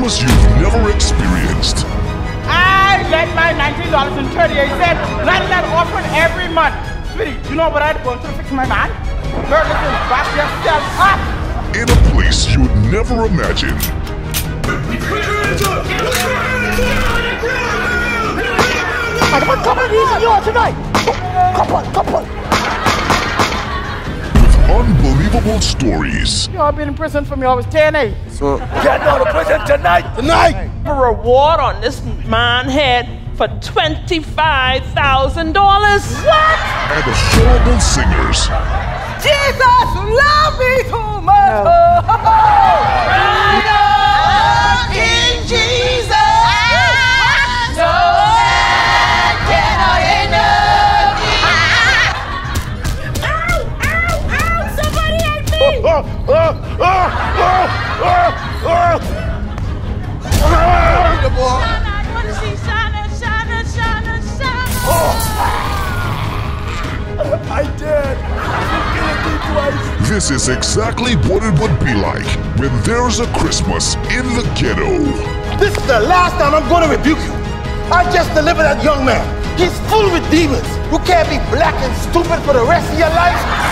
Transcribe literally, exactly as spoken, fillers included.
Christmas you've never experienced. I get my nineteen dollars and thirty-eight cents. Not that often every month. Sweetie, you know what I'd go to fix my man? Girl, listen, back yourself up. In a place you'd never imagine. Couple of these are yours tonight. Couple, couple. With unbelievable stories. You know, I've been in prison from me, I was ten eight. So, get out of prison tonight. Tonight. The reward on this man head for twenty-five thousand dollars. What? And horrible singers. Jesus, love me too much. No. Right on, King Jesus. So bad, can I enough? Ow, ow, ow, somebody help me. Oh, oh, oh, oh, oh, oh. I want to see Shana, Shana, Shana, Shana. Oh. I did. You killed me twice. This is exactly what it would be like when there's a Christmas in the ghetto. This is the last time I'm going to rebuke you. I just delivered that young man. He's full with demons. You can't be black and stupid for the rest of your life.